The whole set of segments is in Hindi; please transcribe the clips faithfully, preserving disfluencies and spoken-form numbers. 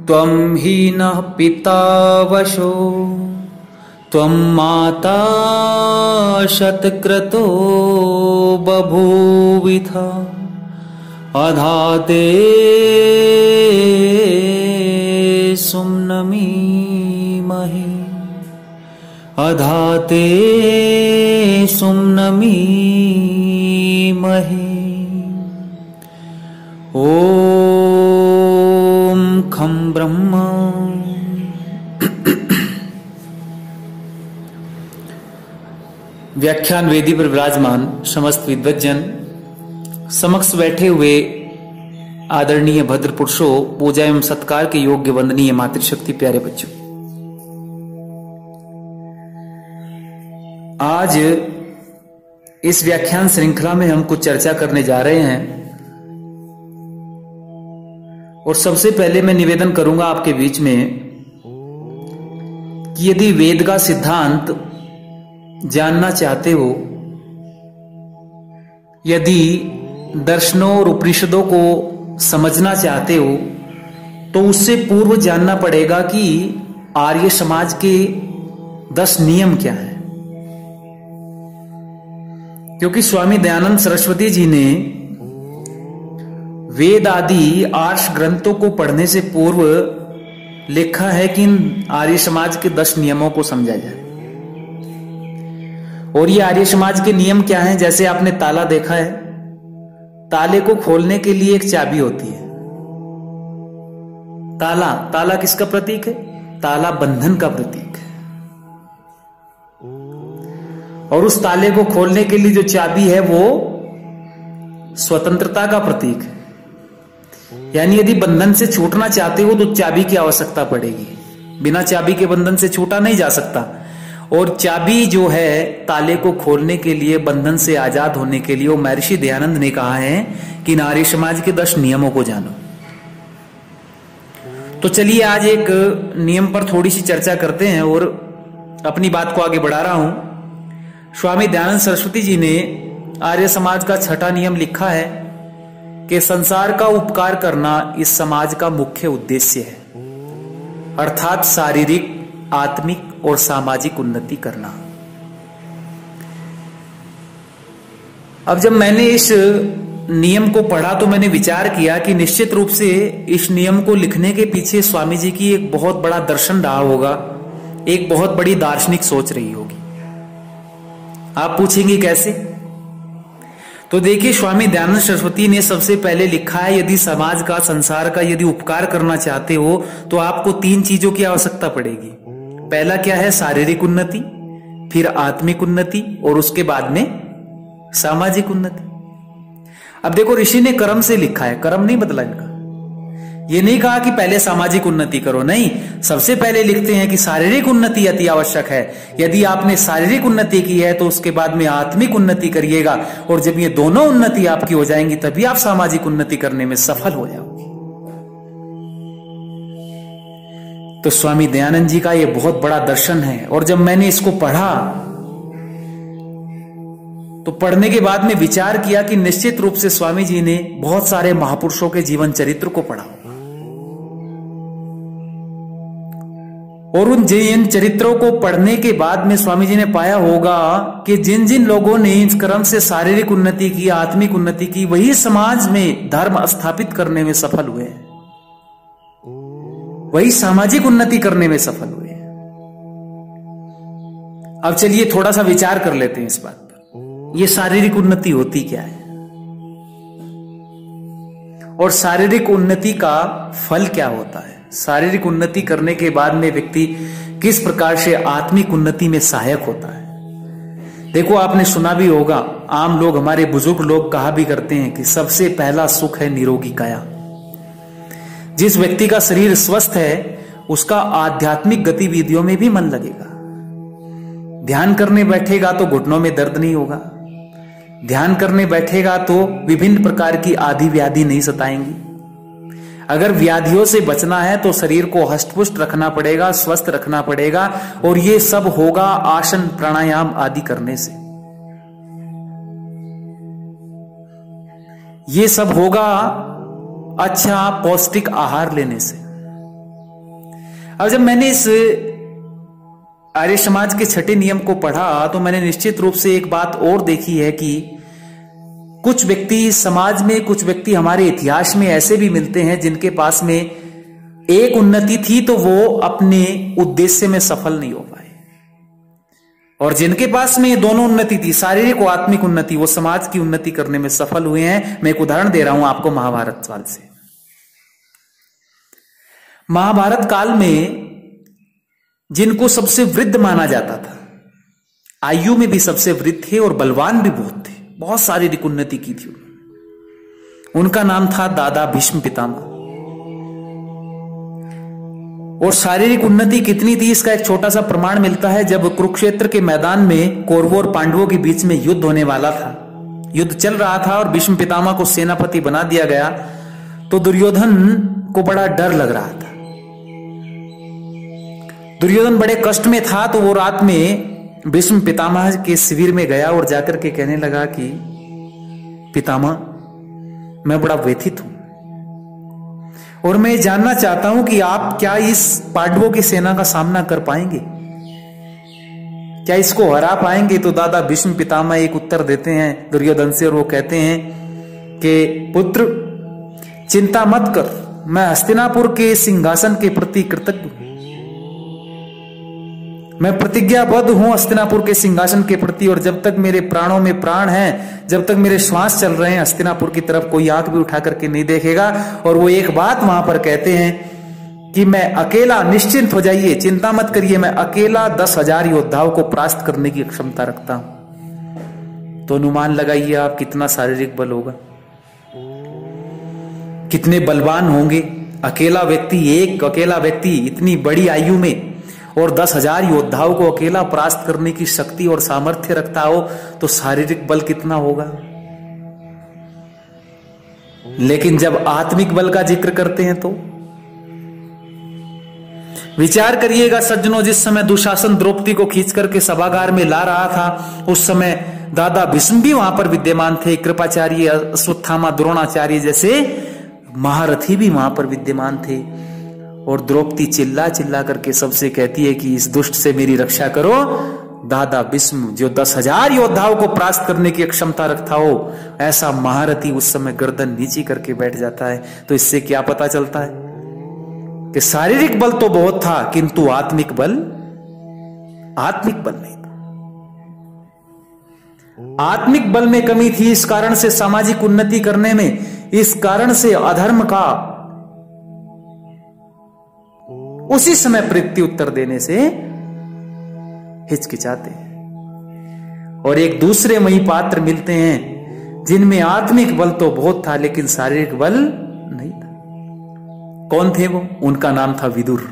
त्वं हि नः पिता वशो त्वं माता शतक्रतो बभूविथ अधाते सुम्नमीमहि अधाते सुम्नमीमहि। ओम खं ब्रह्मा। व्याख्यान वेदी पर विराजमान समस्त विद्वज्जन, समक्ष बैठे हुए आदरणीय भद्र पुरुषों, पूजा एवं सत्कार के योग्य वंदनीय मातृशक्ति प्यारे बच्चों, आज इस व्याख्यान श्रृंखला में हम कुछ चर्चा करने जा रहे हैं। और सबसे पहले मैं निवेदन करूंगा आपके बीच में कि यदि वेद का सिद्धांत जानना चाहते हो, यदि दर्शनों और उपनिषदों को समझना चाहते हो, तो उससे पूर्व जानना पड़ेगा कि आर्य समाज के दस नियम क्या हैं। क्योंकि स्वामी दयानंद सरस्वती जी ने वेद आदि आर्ष ग्रंथों को पढ़ने से पूर्व लिखा है कि इन आर्य समाज के दस नियमों को समझा जाए। और ये आर्य समाज के नियम क्या हैं? जैसे आपने ताला देखा है, ताले को खोलने के लिए एक चाबी होती है। ताला ताला किसका प्रतीक है? ताला बंधन का प्रतीक है। और उस ताले को खोलने के लिए जो चाबी है वो स्वतंत्रता का प्रतीक है। यानी यदि बंधन से छूटना चाहते हो तो चाबी की आवश्यकता पड़ेगी। बिना चाबी के बंधन से छूटा नहीं जा सकता। और चाबी जो है ताले को खोलने के लिए, बंधन से आजाद होने के लिए, वो महर्षि दयानंद ने कहा है कि नारी समाज के दस नियमों को जानो। तो चलिए आज एक नियम पर थोड़ी सी चर्चा करते हैं और अपनी बात को आगे बढ़ा रहा हूं। स्वामी दयानंद सरस्वती जी ने आर्य समाज का छठा नियम लिखा है कि संसार का उपकार करना इस समाज का मुख्य उद्देश्य है, अर्थात शारीरिक, आत्मिक और सामाजिक उन्नति करना। अब जब मैंने इस नियम को पढ़ा तो मैंने विचार किया कि निश्चित रूप से इस नियम को लिखने के पीछे स्वामी जी की एक बहुत बड़ा दर्शन रहा होगा, एक बहुत बड़ी दार्शनिक सोच रही होगी। आप पूछेंगे कैसे? तो देखिए, स्वामी दयानंद सरस्वती ने सबसे पहले लिखा है, यदि समाज का, संसार का यदि उपकार करना चाहते हो तो आपको तीन चीजों की आवश्यकता पड़ेगी। पहला क्या है? शारीरिक उन्नति, फिर आत्मिक उन्नति और उसके बाद में सामाजिक उन्नति। अब देखो, ऋषि ने कर्म से लिखा है, कर्म नहीं बदला इनका। ये नहीं कहा कि पहले सामाजिक उन्नति करो, नहीं, सबसे पहले लिखते हैं कि शारीरिक उन्नति अति आवश्यक है। यदि आपने शारीरिक उन्नति की है तो उसके बाद में आत्मिक उन्नति करिएगा, और जब ये दोनों उन्नति आपकी हो जाएंगी तभी आप सामाजिक उन्नति करने में सफल हो जाओगे। तो स्वामी दयानंद जी का ये बहुत बड़ा दर्शन है। और जब मैंने इसको पढ़ा तो पढ़ने के बाद में विचार किया कि निश्चित रूप से स्वामी जी ने बहुत सारे महापुरुषों के जीवन चरित्र को पढ़ा, और उन जिन चरित्रों को पढ़ने के बाद में स्वामी जी ने पाया होगा कि जिन जिन लोगों ने इस क्रम से शारीरिक उन्नति की, आत्मिक उन्नति की, वही समाज में धर्म स्थापित करने में सफल हुए, वही सामाजिक उन्नति करने में सफल हुए। अब चलिए थोड़ा सा विचार कर लेते हैं इस बात पर, ये शारीरिक उन्नति होती क्या है और शारीरिक उन्नति का फल क्या होता है। शारीरिक उन्नति करने के बाद में व्यक्ति किस प्रकार से आत्मिक उन्नति में सहायक होता है। देखो, आपने सुना भी होगा, आम लोग, हमारे बुजुर्ग लोग कहा भी करते हैं कि सबसे पहला सुख है निरोगी काया। जिस व्यक्ति का शरीर स्वस्थ है उसका आध्यात्मिक गतिविधियों में भी मन लगेगा। ध्यान करने बैठेगा तो घुटनों में दर्द नहीं होगा, ध्यान करने बैठेगा तो विभिन्न प्रकार की आदि व्याधि नहीं सताएंगी। अगर व्याधियों से बचना है तो शरीर को हष्टपुष्ट रखना पड़ेगा, स्वस्थ रखना पड़ेगा, और ये सब होगा आसन प्राणायाम आदि करने से। ये सब होगा अच्छा पौष्टिक आहार लेने से। अब जब मैंने इस आर्य समाज के छठे नियम को पढ़ा तो मैंने निश्चित रूप से एक बात और देखी है कि कुछ व्यक्ति समाज में, कुछ व्यक्ति हमारे इतिहास में ऐसे भी मिलते हैं जिनके पास में एक उन्नति थी तो वो अपने उद्देश्य में सफल नहीं हो पाए, और जिनके पास में दोनों उन्नति थी, शारीरिक और आत्मिक उन्नति, वो समाज की उन्नति करने में सफल हुए हैं। मैं एक उदाहरण दे रहा हूं आपको महाभारत काल से। महाभारत काल में जिनको सबसे वृद्ध माना जाता था, आयु में भी सबसे वृद्ध थे और बलवान भी बहुत थे, बहुत शारीरिक उन्नति की थी, उनका नाम था दादा भीष्म पितामह। और शारीरिक उन्नति कितनी थी इसका एक छोटा सा प्रमाण मिलता है। जब कुरुक्षेत्र के मैदान में कौरवों और पांडवों के बीच में युद्ध होने वाला था, युद्ध चल रहा था और भीष्म पितामह को सेनापति बना दिया गया, तो दुर्योधन को बड़ा डर लग रहा था। दुर्योधन बड़े कष्ट में था, तो वो रात में भीष्म पितामह के शिविर में गया और जाकर के कहने लगा कि पितामह, मैं बड़ा व्यथित हूं और मैं जानना चाहता हूं कि आप क्या इस पांडवों की सेना का सामना कर पाएंगे, क्या इसको हरा पाएंगे। तो दादा भीष्म पितामह एक उत्तर देते हैं दुर्योधन से, और वो कहते हैं कि पुत्र, चिंता मत कर, मैं हस्तिनापुर के सिंहासन के प्रति कृतज्ञ हूं, मैं प्रतिज्ञाबद्ध हूं हस्तिनापुर के सिंहासन के प्रति, और जब तक मेरे प्राणों में प्राण हैं, जब तक मेरे श्वास चल रहे हैं, हस्तिनापुर की तरफ कोई आंख भी उठा करके नहीं देखेगा। और वो एक बात वहां पर कहते हैं कि मैं अकेला, निश्चिंत हो जाइए, चिंता मत करिए, मैं अकेला दस हजार योद्धाओं को परास्त करने की क्षमता रखता हूं। तो अनुमान लगाइए आप कितना शारीरिक बल होगा, कितने बलवान होंगे। अकेला व्यक्ति, एक अकेला व्यक्ति इतनी बड़ी आयु में और दस हजार योद्धाओं को अकेला परास्त करने की शक्ति और सामर्थ्य रखता हो, तो शारीरिक बल कितना होगा। लेकिन जब आत्मिक बल का जिक्र करते हैं तो विचार करिएगा सज्जनों, जिस समय दुशासन द्रौपदी को खींच करके सभागार में ला रहा था, उस समय दादा भीष्म भी वहां पर विद्यमान थे, कृपाचार्य, अश्वत्थामा, द्रोणाचार्य जैसे महारथी भी वहां पर विद्यमान थे। और द्रौपदी चिल्ला चिल्ला करके सबसे कहती है कि इस दुष्ट से मेरी रक्षा करो। दादा भीष्म, जो दस हजार योद्धाओं को परास्त करने की क्षमता रखता हो, ऐसा महारथी उस समय गर्दन नीची करके बैठ जाता है। तो इससे क्या पता चलता है कि शारीरिक बल तो बहुत था, किंतु आत्मिक बल, आत्मिक बल नहीं था। आत्मिक बल में कमी थी, इस कारण से सामाजिक उन्नति करने में, इस कारण से अधर्म का उसी समय प्रति उत्तर देने से हिचकिचाते हैं। और एक दूसरे वही पात्र मिलते हैं जिनमें आत्मिक बल तो बहुत था लेकिन शारीरिक बल नहीं था। कौन थे वो? उनका नाम था विदुर।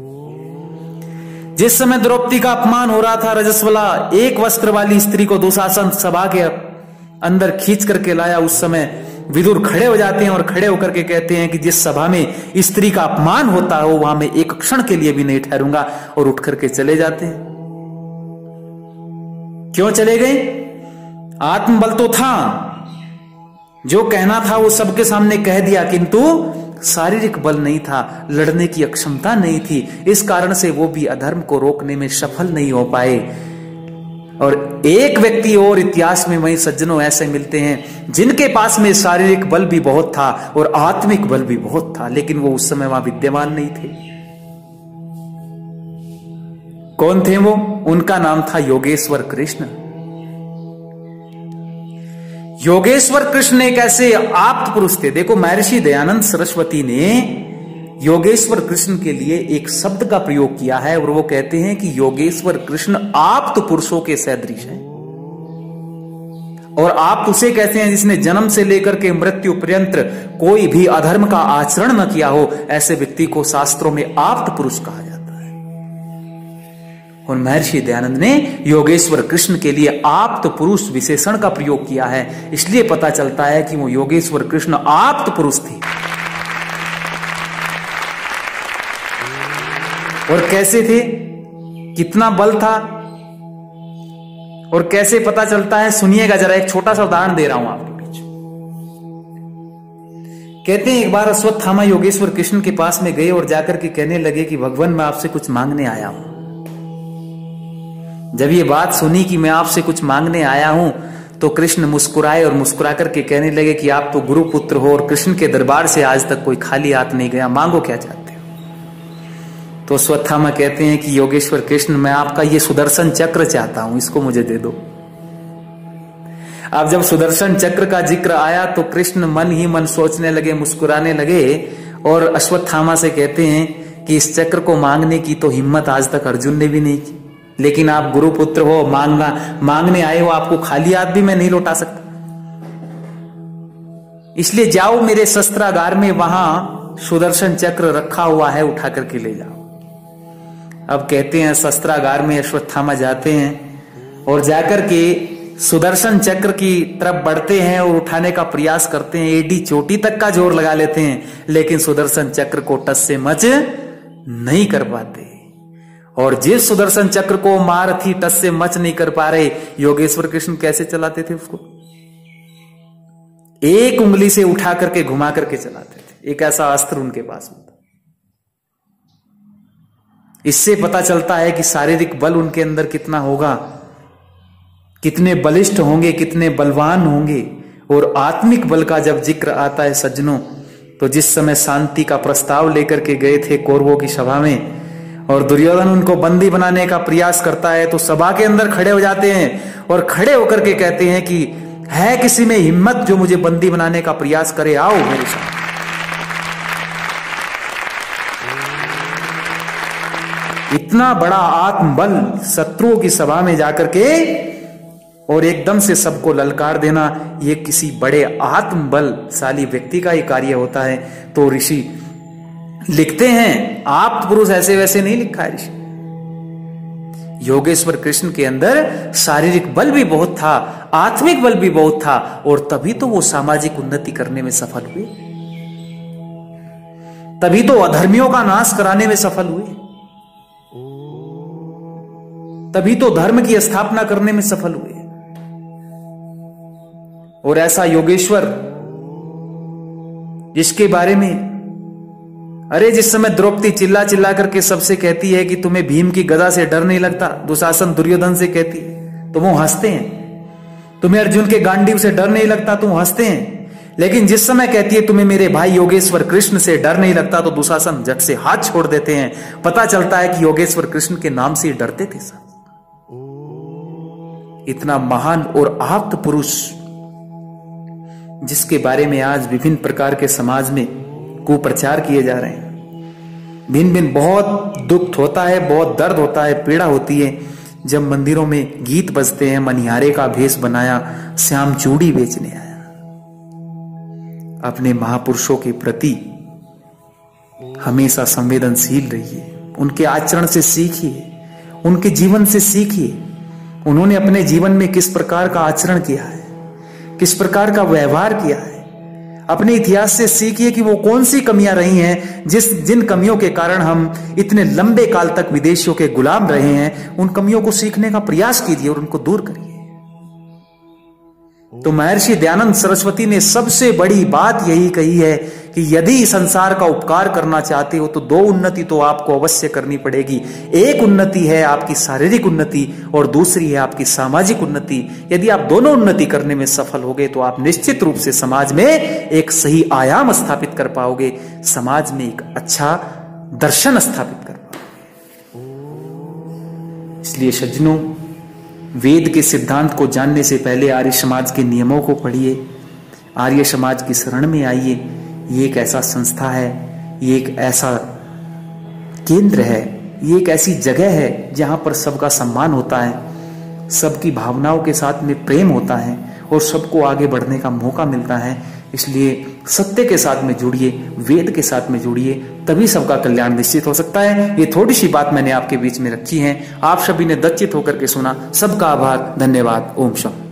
जिस समय द्रौपदी का अपमान हो रहा था, रजस्वला एक वस्त्र वाली स्त्री को दुशासन सभा के अंदर खींच करके लाया, उस समय विदुर खड़े हो जाते हैं और खड़े होकर के कहते हैं कि जिस सभा में स्त्री का अपमान होता हो वहां मैं एक क्षण के लिए भी नहीं ठहरूंगा, और उठ करके चले जाते हैं। क्यों चले गए? आत्मबल तो था, जो कहना था वो सबके सामने कह दिया, किंतु शारीरिक बल नहीं था, लड़ने की अक्षमता नहीं थी। इस कारण से वो भी अधर्म को रोकने में सफल नहीं हो पाए। और एक व्यक्ति और इतिहास में वही सज्जनों ऐसे मिलते हैं जिनके पास में शारीरिक बल भी बहुत था और आत्मिक बल भी बहुत था, लेकिन वो उस समय वहां विद्यमान नहीं थे। कौन थे वो? उनका नाम था योगेश्वर कृष्ण। योगेश्वर कृष्ण एक ऐसे आप्त पुरुष थे। देखो, महर्षि दयानंद सरस्वती ने योगेश्वर कृष्ण के लिए एक शब्द का प्रयोग किया है और वो कहते हैं कि योगेश्वर कृष्ण आप्त पुरुषों के सदृश हैं। और आप्त उसे कहते हैं जिसने जन्म से लेकर के मृत्यु पर्यंत कोई भी अधर्म का आचरण न किया हो, ऐसे व्यक्ति को शास्त्रों में आप्त पुरुष कहा जाता है। और महर्षि दयानंद ने योगेश्वर कृष्ण के लिए आप्त पुरुष विशेषण का प्रयोग किया है, इसलिए पता चलता है कि वो योगेश्वर कृष्ण आप्त पुरुष थे। और कैसे थे, कितना बल था और कैसे पता चलता है, सुनिएगा जरा। एक छोटा सा उदाहरण दे रहा हूं आपके बीच। कहते हैं एक बार अश्वत्थामा योगेश्वर कृष्ण के पास में गए और जाकर के कहने लगे कि भगवान मैं आपसे कुछ मांगने आया हूं। जब ये बात सुनी कि मैं आपसे कुछ मांगने आया हूं तो कृष्ण मुस्कुराए और मुस्कुरा करके कहने लगे कि आप तो गुरु पुत्र हो और कृष्ण के दरबार से आज तक कोई खाली हाथ नहीं गया, मांगो क्या चाहते हो। तो अश्वत्थामा कहते हैं कि योगेश्वर कृष्ण मैं आपका ये सुदर्शन चक्र चाहता हूं, इसको मुझे दे दो। अब जब सुदर्शन चक्र का जिक्र आया तो कृष्ण मन ही मन सोचने लगे, मुस्कुराने लगे और अश्वत्थामा से कहते हैं कि इस चक्र को मांगने की तो हिम्मत आज तक अर्जुन ने भी नहीं की, लेकिन आप गुरु पुत्र हो, मांगना मांगने आए हो, आपको खाली हाथ भी मैं नहीं लौटा सकता, इसलिए जाओ मेरे शस्त्रागार में, वहां सुदर्शन चक्र रखा हुआ है, उठा करके ले जाओ। अब कहते हैं शस्त्रागार में अश्वत्थामा जाते हैं और जाकर के सुदर्शन चक्र की तरफ बढ़ते हैं और उठाने का प्रयास करते हैं, एडी चोटी तक का जोर लगा लेते हैं, लेकिन सुदर्शन चक्र को टस से मच नहीं कर पाते। और जिस सुदर्शन चक्र को महारथी टस से मच नहीं कर पा रहे, योगेश्वर कृष्ण कैसे चलाते थे उसको? एक उंगली से उठा करके घुमा करके चलाते थे, एक ऐसा अस्त्र उनके पास में था। इससे पता चलता है कि शारीरिक बल उनके अंदर कितना होगा, कितने बलिष्ठ होंगे, कितने बलवान होंगे। और आत्मिक बल का जब जिक्र आता है सज्जनों, तो जिस समय शांति का प्रस्ताव लेकर के गए थे कौरवों की सभा में और दुर्योधन उनको बंदी बनाने का प्रयास करता है, तो सभा के अंदर खड़े हो जाते हैं और खड़े होकर के कहते हैं कि है किसी में हिम्मत जो मुझे बंदी बनाने का प्रयास करे, आओ मेरे साथ। इतना बड़ा आत्मबल शत्रुओं की सभा में जाकर के और एकदम से सबको ललकार देना, ये किसी बड़े आत्मबलशाली व्यक्ति का ही कार्य होता है। तो ऋषि लिखते हैं, आप पुरुष ऐसे वैसे नहीं लिखा है ऋषि, योगेश्वर कृष्ण के अंदर शारीरिक बल भी बहुत था, आत्मिक बल भी बहुत था, और तभी तो वो सामाजिक उन्नति करने में सफल हुए, तभी तो अधर्मियों का नाश कराने में सफल हुए, तभी तो धर्म की स्थापना करने में सफल हुए। और ऐसा योगेश्वर जिसके बारे में, अरे जिस समय द्रौपदी चिल्ला चिल्ला करके सबसे कहती है कि तुम्हें भीम की गदा से डर नहीं लगता, दुशासन दुर्योधन से कहती है तो वो हंसते हैं, तुम्हें अर्जुन के गांडीव से डर नहीं लगता, तुम हंसते हैं, लेकिन जिस समय कहती है तुम्हें मेरे भाई योगेश्वर कृष्ण से डर नहीं लगता, तो दुशासन झट से हाथ छोड़ देते हैं। पता चलता है कि योगेश्वर कृष्ण के नाम से डरते थे सब। इतना महान और आप्त पुरुष जिसके बारे में आज विभिन्न प्रकार के समाज में कुप्रचार किए जा रहे हैं, भिन्न भिन्न बहुत दुख होता है, बहुत दर्द होता है, पीड़ा होती है जब मंदिरों में गीत बजते हैं, मनिहारे का भेष बनाया, श्याम चूड़ी बेचने आया। अपने महापुरुषों के प्रति हमेशा संवेदनशील रहिए, उनके आचरण से सीखिए, उनके जीवन से सीखिए, उन्होंने अपने जीवन में किस प्रकार का आचरण किया है, किस प्रकार का व्यवहार किया है। अपने इतिहास से सीखिए कि वो कौन सी कमियां रही हैं, जिस जिन कमियों के कारण हम इतने लंबे काल तक विदेशियों के गुलाम रहे हैं। उन कमियों को सीखने का प्रयास कीजिए और उनको दूर करिए। तो महर्षि दयानंद सरस्वती ने सबसे बड़ी बात यही कही है कि यदि संसार का उपकार करना चाहते हो तो दो उन्नति तो आपको अवश्य करनी पड़ेगी। एक उन्नति है आपकी शारीरिक उन्नति और दूसरी है आपकी सामाजिक उन्नति। यदि आप दोनों उन्नति करने में सफल हो गए तो आप निश्चित रूप से समाज में एक सही आयाम स्थापित कर पाओगे, समाज में एक अच्छा दर्शन स्थापित कर पाओगे। इसलिए सज्जनों, वेद के सिद्धांत को जानने से पहले आर्य समाज के नियमों को पढ़िए, आर्य समाज की शरण में आइए। ये एक ऐसा संस्था है, ये एक ऐसा केंद्र है, ये एक ऐसी जगह है जहां पर सबका सम्मान होता है, सबकी भावनाओं के साथ में प्रेम होता है और सबको आगे बढ़ने का मौका मिलता है। इसलिए सत्य के साथ में जुड़िए, वेद के साथ में जुड़िए, तभी सबका कल्याण निश्चित हो सकता है। ये थोड़ी सी बात मैंने आपके बीच में रखी है, आप सभी ने दच्चित होकर के सुना। सबका आभार, धन्यवाद। ओम शांति।